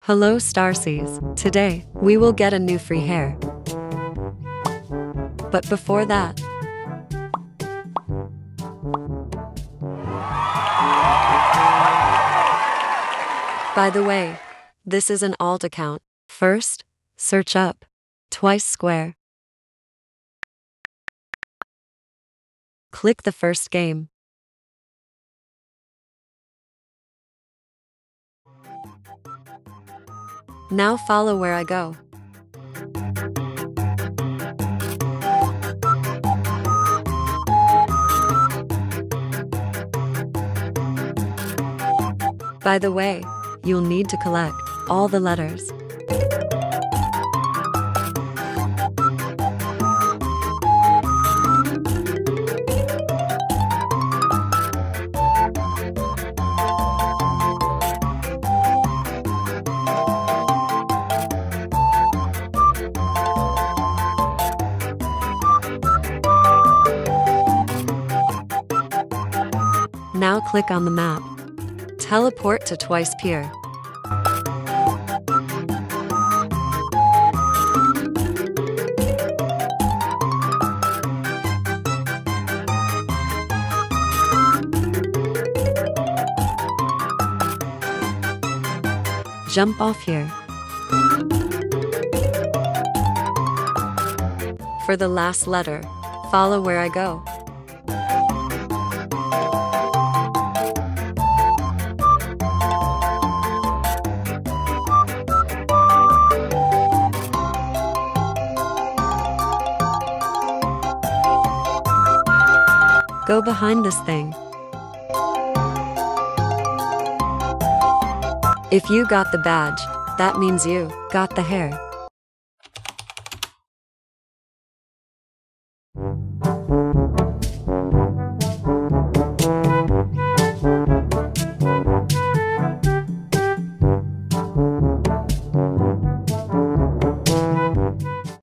Hello Starseas, today, we will get a new free hair. But before that, by the way, this is an alt account. First, search up, twice square. Click the first game. Now follow where I go. By the way, you'll need to collect all the letters. Now click on the map. Teleport to Twice Pier. Jump off here. For the last letter, follow where I go. Go behind this thing. If you got the badge, that means you got the hair.